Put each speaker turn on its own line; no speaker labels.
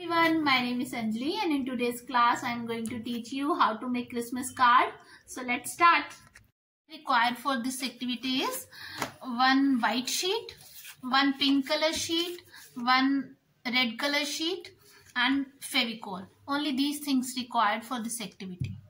Everyone, my name is Anjali and in today's class I am going to teach you how to make Christmas card. So let's start. Required for this activity is one white sheet, one pink color sheet, one red color sheet and Fevicol. Only these things required for this activity.